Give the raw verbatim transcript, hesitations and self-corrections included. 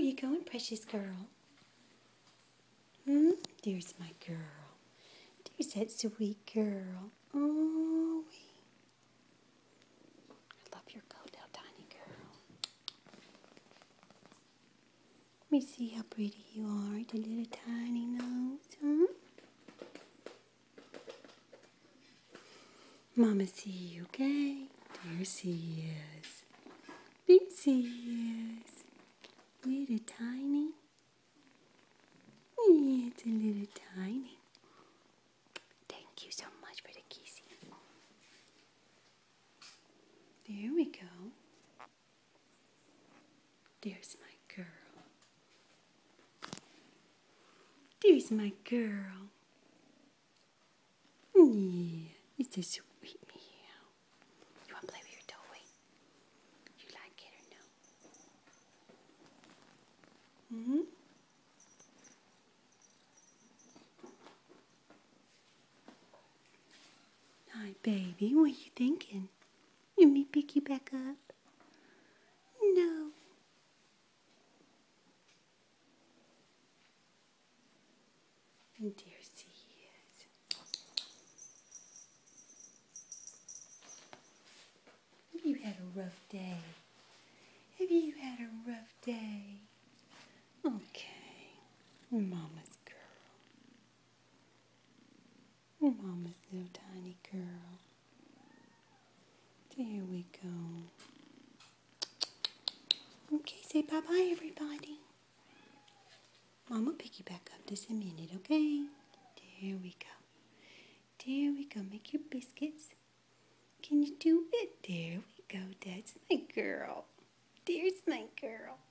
you going, precious girl? Hmm? There's my girl. There's that sweet girl. Oh, I love your coat, little tiny girl. Let me see how pretty you are, the little tiny nose, huh? Mama see you, okay? There she is. There she is. Little tiny. Yeah, it's a little tiny. Thank you so much for the kissing. There we go. There's my girl. There's my girl. Yeah, it's a sweet meow. You want to play with your toy? You like it or no? Mm-hmm. Hi, baby. What are you thinking? You want me to pick you back up? No. And there she is. Have you had a rough day? Have you had a rough day? Okay. Mama's girl. Mama's little tiny girl. There we go. Okay, say bye-bye, everybody. Mama pick you back up just a minute, okay? There we go. There we go. Make your biscuits. Can you do it? There we go. That's my girl. There's my girl.